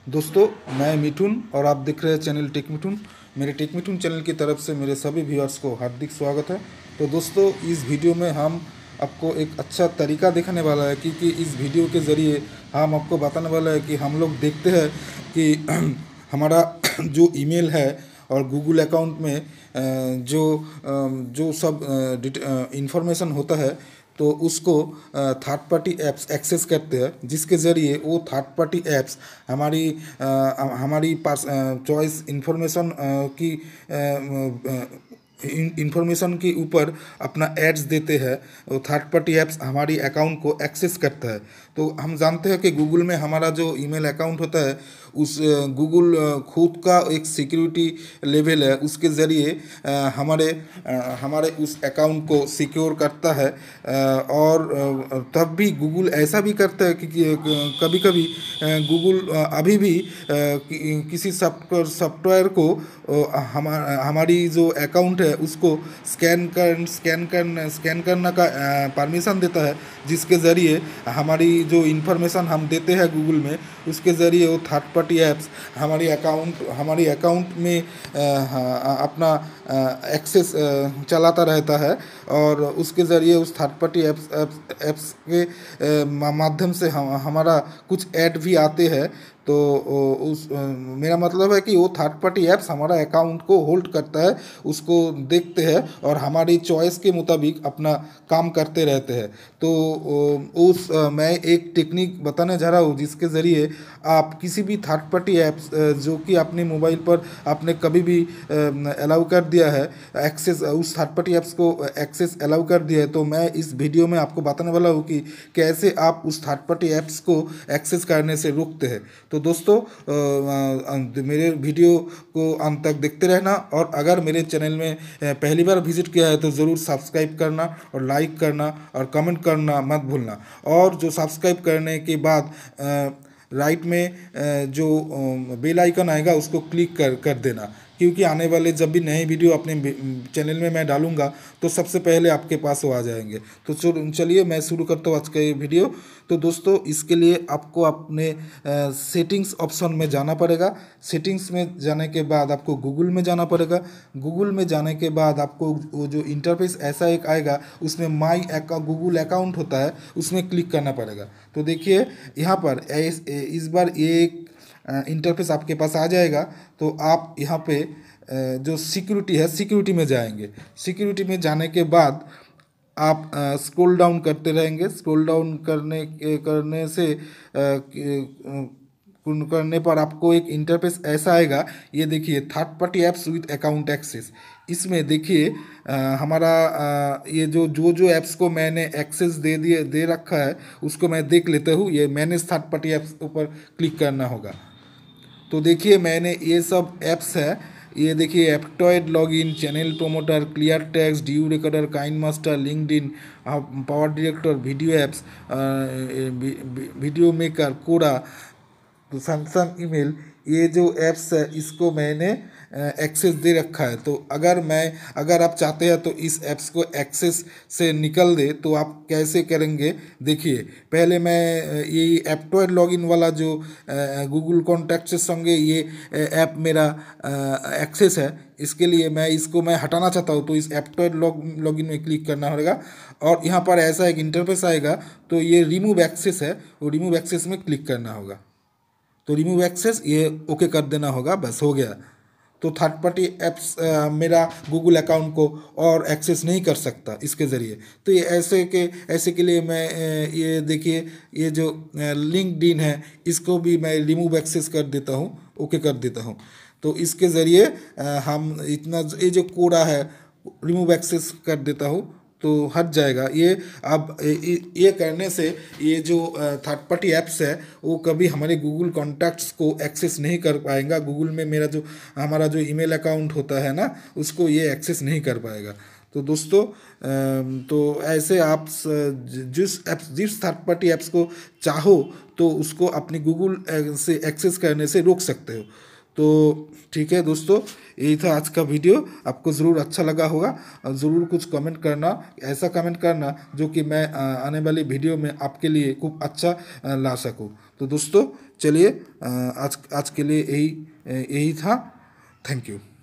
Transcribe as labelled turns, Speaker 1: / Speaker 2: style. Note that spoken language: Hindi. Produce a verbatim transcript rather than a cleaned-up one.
Speaker 1: दोस्तों, मैं मिथुन और आप देख रहे हैं चैनल टेक मिथुन। मेरे टेक मिथुन चैनल की तरफ से मेरे सभी व्यूअर्स को हार्दिक स्वागत है। तो दोस्तों, इस वीडियो में हम आपको एक अच्छा तरीका दिखाने वाला है, क्योंकि इस वीडियो के ज़रिए हम आपको बताने वाला है कि हम लोग देखते हैं कि हमारा जो ईमेल है और गूगल अकाउंट में अ, जो अ, जो सब इंफॉर्मेशन होता है, तो उसको थर्ड पार्टी ऐप्स एक्सेस करते हैं, जिसके ज़रिए वो थर्ड पार्टी ऐप्स हमारी अ, हमारी पास चॉइस इंफॉर्मेशन की इंफॉर्मेशन के ऊपर अपना एड्स देते हैं। वो थर्ड पार्टी ऐप्स हमारी अकाउंट को एक्सेस करता है। तो हम जानते हैं कि गूगल में हमारा जो ईमेल अकाउंट होता है, उस गूगल खुद का एक सिक्योरिटी लेवल है, उसके ज़रिए अ, हमारे अ, हमारे उस अकाउंट को सिक्योर करता है। अ, और अ, तब भी गूगल ऐसा भी करता है कि कभी कभी गूगल अभी भी अ, कि- किसी सॉफ्टवेयर को हम हमारी जो अकाउंट है उसको स्कैन कर स्कैन कर स्कैन करने का परमिशन देता है, जिसके ज़रिए हमारी जो इन्फॉर्मेशन हम देते हैं गूगल में, उसके ज़रिए वो थर्ड पार्टी ऐप्स हमारी अकाउंट हमारी अकाउंट में अ, हाँ, अपना एक्सेस चलाता रहता है। और उसके ज़रिए उस third party apps apps apps के अ, मा- माध्यम से हम हमारा कुछ ऐड भी आते हैं। तो ओ, उस अ, मेरा मतलब है कि वो थर्ड पार्टी ऐप्स हमारा अकाउंट को होल्ड करता है, उसको देखते हैं और हमारी चॉइस के मुताबिक अपना काम करते रहते हैं। तो ओ, उस अ, मैं एक टेक्निक बताने जा रहा हूँ, जिसके ज़रिए आप किसी भी थर्ड पार्टी ऐप्स जो कि अपने मोबाइल पर आपने कभी भी अलाउ कर दिया है एक्सेस, उस थर्ड पार्टी ऐप्स को एक्सेस अलाउ कर दिया है, तो मैं इस वीडियो में आपको बताने वाला हूँ कि कैसे आप उस थर्ड पार्टी ऐप्स को एक्सेस करने से रोकते हैं। तो दोस्तों, अ, अ, मेरे वीडियो को अंत तक देखते रहना, और अगर मेरे चैनल में अ, पहली बार विजिट किया है तो ज़रूर सब्सक्राइब करना और लाइक करना और कमेंट करना मत भूलना। और जो सब्सक्राइब करने के बाद अ, राइट में अ, जो बेल आइकन आएगा उसको क्लिक कर कर देना, क्योंकि आने वाले जब भी नए वीडियो अपने चैनल में मैं डालूंगा तो सबसे पहले आपके पास वो आ जाएंगे। तो चलिए मैं शुरू करता हूँ आज का ये वीडियो। तो दोस्तों, इसके लिए आपको अपने सेटिंग्स ऑप्शन में जाना पड़ेगा। सेटिंग्स में जाने के बाद आपको गूगल में जाना पड़ेगा। गूगल में जाने के बाद आपको वो जो इंटरफेस ऐसा एक आएगा, उसमें माई गूगल अकाउंट होता है, उसमें क्लिक करना पड़ेगा। तो देखिए यहाँ पर इस, इस बार ये एक इंटरफेस आपके पास आ जाएगा। तो आप यहाँ पे अ, जो सिक्योरिटी है, सिक्योरिटी में जाएंगे। सिक्योरिटी में जाने के बाद आप स्क्रॉल डाउन करते रहेंगे। स्क्रॉल डाउन करने के- करने से अ, कि- अ, करने पर आपको एक इंटरफेस ऐसा आएगा। ये देखिए, third party apps with account access. इसमें देखिए अ, हमारा अ, ये जो जो जो ऐप्स को मैंने एक्सेस दे दिए दे रखा है, उसको मैं देख लेता हूँ। ये मैनेज थर्ड पार्टी ऐप्स ऊपर क्लिक करना होगा। तो देखिए, मैंने ये सब ऐप्स है। ये देखिए, Aptoide login, channel promoter, clear text, DU recorder, Kine master, LinkedIn, power director, video apps, video maker, Coda, तो सैमसंग ईमेल, ये जो ऐप्स है इसको मैंने एक्सेस दे रखा है। तो अगर मैं अगर आप चाहते हैं तो इस ऐप्स को एक्सेस से निकल दे, तो आप कैसे करेंगे देखिए। पहले मैं अ, ये एप्टॉयड लॉगिन वाला जो गूगल कॉन्टैक्ट से संगे ये ऐप मेरा एक्सेस है, इसके लिए मैं इसको मैं हटाना चाहता हूँ। तो इस एप्टॉयड लॉग लॉगिन में क्लिक करना पड़ेगा, और यहाँ पर ऐसा एक इंटरफेस आएगा। तो ये रिमूव एक्सेस है, वो रिमूव एक्सेस में क्लिक करना होगा। तो रिमूव एक्सेस ये ओके कर देना होगा, बस हो गया। तो थर्ड पार्टी ऐप्स मेरा गूगल अकाउंट को और एक्सेस नहीं कर सकता इसके ज़रिए। तो ये ऐसे के ऐसे के लिए मैं अ, ये देखिए, ये जो लिंक्डइन है, इसको भी मैं रिमूव एक्सेस कर देता हूँ, ओके कर देता हूँ। तो इसके ज़रिए अ, हम इतना ये जो कोड़ा है, रिमूव एक्सेस कर देता हूँ, तो हट जाएगा ये। अब ये ये करने से ये जो थर्ड पार्टी ऐप्स है, वो कभी हमारे गूगल कॉन्टैक्ट्स को एक्सेस नहीं कर पाएगा। गूगल में मेरा जो हमारा जो ईमेल अकाउंट होता है ना, उसको ये एक्सेस नहीं कर पाएगा। तो दोस्तों, अम, तो ऐसे आप स- जिस ऐप्स जिस थर्ड पार्टी ऐप्स को चाहो तो उसको अपनी गूगल से एक्सेस करने से रोक सकते हो। तो ठीक है दोस्तों, यही था आज का वीडियो। आपको ज़रूर अच्छा लगा होगा और ज़रूर कुछ कमेंट करना, ऐसा कमेंट करना जो कि मैं आ, आने वाली वीडियो में आपके लिए खूब अच्छा आ, ला सकूं। तो दोस्तों चलिए, आ, आज आज के लिए यही यही था। Thank you.